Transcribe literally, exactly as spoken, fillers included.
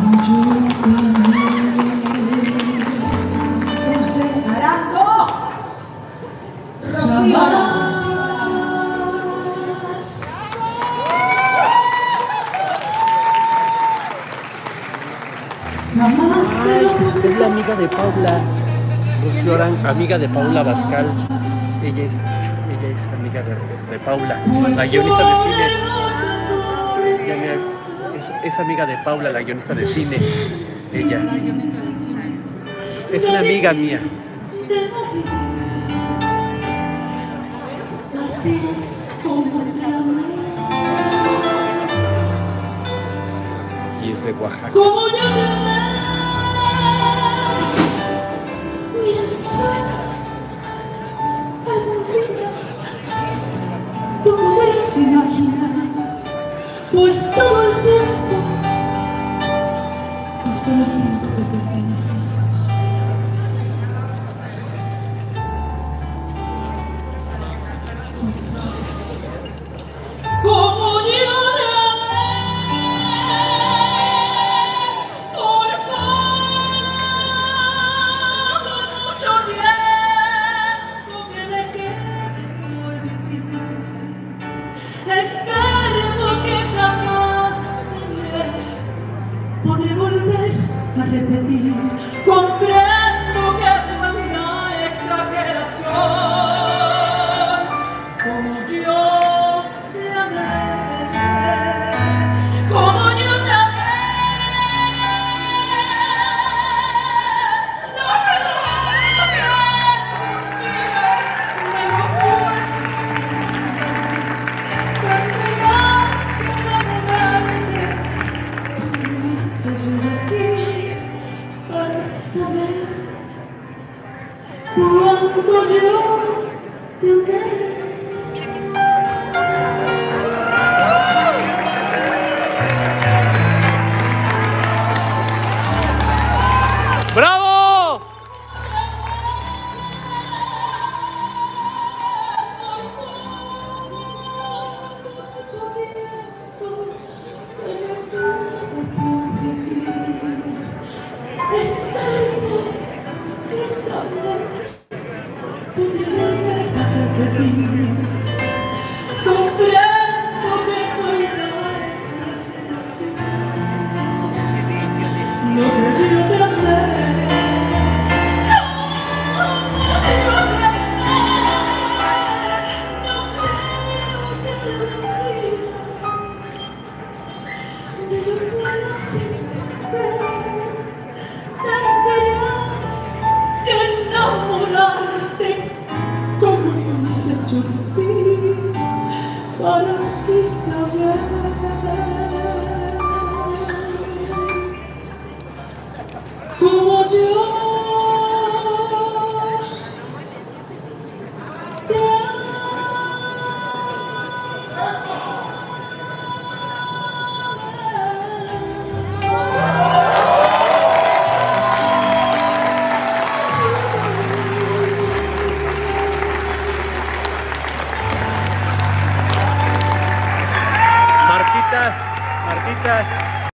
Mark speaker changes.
Speaker 1: Ay, es la amiga de Paula. Rocío Arango, amiga de Paula Bascal. Ella es, ella es amiga de, de Paula, la guionista de cine. Ya me- Es, es amiga de Paula, la guionista de cine. Ella. Es una amiga mía. Y es de Oaxaca.
Speaker 2: ¿Cómo puedes imaginar? Pues todo el tiempo, pues todo el tiempo te pertenecía. Como yo te amé, por poco, mucho tiempo que me quede por vivir. Espero que jamás te podré volver a repetir. Comprendo que fue una exageración. Como yo te amé, como yo te amé, no te lo cuánto yo te amé.
Speaker 1: ¡Bravo!
Speaker 2: Espero que jamás podré volver a repetir. Comprendo que fue una exageración. Lo que yo te amé, como yo te amé, no creo que algún día me lo puedas entender. Tendrías que enamorarte como lo hice yo de ti, para así saber